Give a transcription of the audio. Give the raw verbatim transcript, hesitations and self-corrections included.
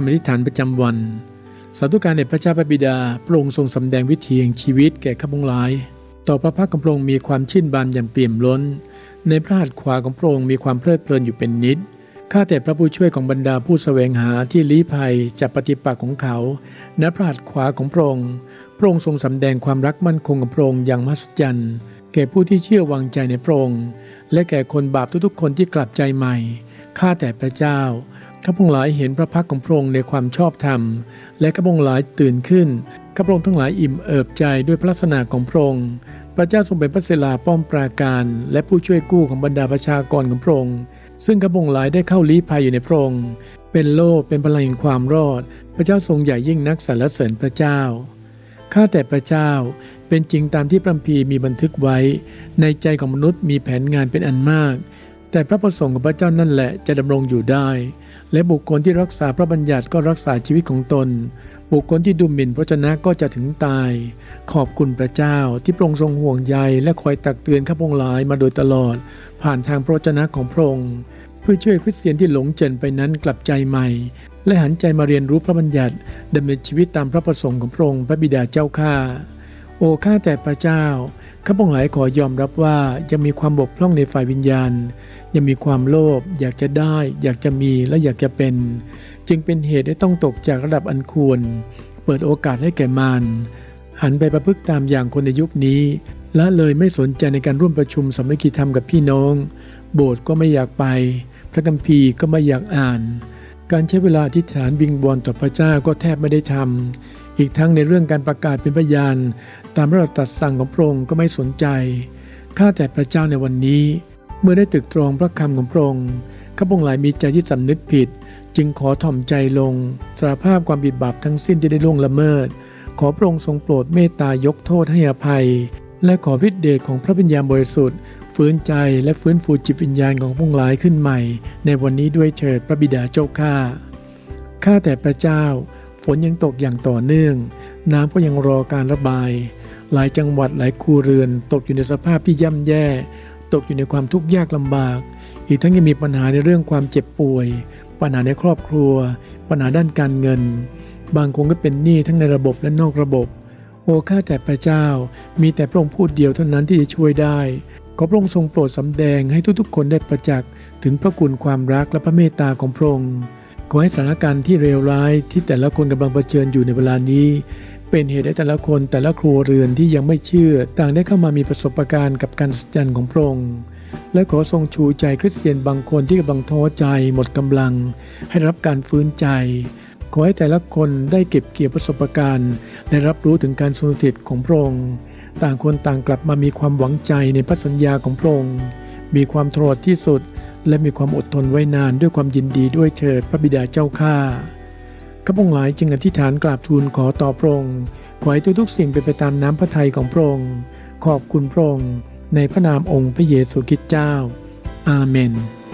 อธิษฐานประจำวันสาธุการแด่พระเจ้าพระบิดาพระองค์ทรงสำแดงวิถีแห่งชีวิตแก่ข้าพงหลายต่อพระพักของพระองค์มีความชื่นบานอย่างเปี่ยมล้นในพระหัตถ์ขวาของพระองค์มีความเพลิดเพลินอยู่เป็นนิดข้าแต่พระผู้ช่วยของบรรดาผู้แสวงหาที่ลี้ภัยจากปฏิปักษ์ของเขาณพระหัตถ์ขวาของพระองค์พระองค์ทรงสำแดงความรักมั่นคงของพระองค์อย่างมหัศจรรย์แก่ผู้ที่เชื่อวางใจในพระองค์และแก่คนบาปทุกๆคนที่กลับใจใหม่ข้าแต่พระเจ้าข้าพงหลายเห็นพระพักของพระองค์ในความชอบธรรมและข้าพงหลายตื่นขึ้นข้าพระองค์ทั้งหลายอิ่มเอิบใจด้วยพระลักษณะของพระองค์พระเจ้าทรงเป็นพระศิลาป้อมปราการและผู้ช่วยกู้ของบรรดาประชากรของพระองค์ซึ่งข้าพงหลายได้เข้าลี้ภัยอยู่ในพระองค์เป็นโล่เป็นพลังแห่งความรอดพระเจ้าทรงใหญ่ยิ่งนักสรรเสริญพระเจ้าข้าแต่พระเจ้าเป็นจริงตามที่พระคัมภีร์มีบันทึกไว้ในใจของมนุษย์มีแผนงานเป็นอันมากแต่พระประสงค์ของพระเจ้านั่นแหละจะดำรงอยู่ได้และบุคคลที่รักษาพระบัญญัติก็รักษาชีวิตของตนบุคคลที่ดูหมิ่นพระวจนะก็จะถึงตายขอบคุณพระเจ้าที่พระองค์ทรงห่วงใยและคอยตักเตือนข้าพงหลายมาโดยตลอดผ่านทางพระวจนะของพระองค์เพื่อช่วยคริสเตียนที่หลงเจริญไปนั้นกลับใจใหม่และหันใจมาเรียนรู้พระบัญญัติดำเนินชีวิตตามพระประสงค์ของพระองค์พระบิดาเจ้าข้าโอ้ข้าแต่พระเจ้าข้าพงหลายขอยอมรับว่ายังมีความบกพร่องในฝ่ายวิญญาณยังมีความโลภอยากจะได้อยากจะมีและอยากจะเป็นจึงเป็นเหตุให้ต้องตกจากระดับอันควรเปิดโอกาสให้แก่มารหันไปประพฤติตามอย่างคนในยุคนี้ละเลยไม่สนใจในการร่วมประชุมสามัคคีธรรมกับพี่น้องโบสถ์ก็ไม่อยากไปพระคัมภีร์ก็ไม่อยากอ่านการใช้เวลาอธิษฐานวิงวอนต่อพระเจ้าก็แทบไม่ได้ทำอีกทั้งในเรื่องการประกาศเป็นพยานตามพระราชตรัสสั่งของพระองค์ก็ไม่สนใจข้าแต่พระเจ้าในวันนี้เมื่อได้ตรึกตรองพระคำของพระองค์ข้าพงหลายมีใจที่สำนึกผิดจึงขอถ่อมใจลงสารภาพความผิดบาปทั้งสิ้นที่ได้ล่วงละเมิดขอพระองค์ทรงโปรดเมตตายกโทษให้อภัยและขอฤทธิเดชของพระวิญญาณบริสุทธิ์ฟื้นใจและฟื้นฟูจิตวิญญาณของพวกหลายขึ้นใหม่ในวันนี้ด้วยเถิดพระบิดาเจ้าข้าข้าแต่พระเจ้าฝนยังตกอย่างต่อเนื่องน้ำก็ยังรอการระบายหลายจังหวัดหลายครัวเรือนตกอยู่ในสภาพที่ย่ำแย่ตกอยู่ในความทุกข์ยากลำบากอีกทั้งยังมีปัญหาในเรื่องความเจ็บป่วยปัญหาในครอบครัวปัญหาด้านการเงินบางคนก็เป็นหนี้ทั้งในระบบและนอกระบบโอ้ข้าแต่พระเจ้ามีแต่พระองค์ผู้เดียวเท่านั้นที่จะช่วยได้ขอพระองค์ทรงโปรดสำแดงให้ทุกๆคนได้ประจักษ์ถึงพระคุณความรักและพระเมตตาของพระองค์ขอให้สถานการณ์ที่เลวร้ายที่แต่ละคนกำลังเผชิญอยู่ในเวลานี้เป็นเหตุให้แต่ละคนแต่ละครัวเรือนที่ยังไม่เชื่อต่างได้เข้ามามีประสบการณ์กับการสัจจันของพระองค์และขอทรงชูใจคริสเตียนบางคนที่กำลังท้อใจหมดกำลังให้รับการฟื้นใจขอให้แต่ละคนได้เก็บเกี่ยวประสบการณ์และรับรู้ถึงการทรงสถิตของพระองค์ต่างคนต่างกลับมามีความหวังใจในพระสัญญาของพระองค์มีความทรหดที่สุดและมีความอดทนไว้นานด้วยความยินดีด้วยเถิดพระบิดาเจ้าข้าข้าพงหลายจึงอธิษฐานกราบทูลขอต่อพระองค์ขอให้ทุกๆสิ่งเป็นไปตามน้ำพระทัยของพระองค์ขอบคุณพระองค์ในพระนามองค์พระเยซูคริสต์เจ้าอาเมน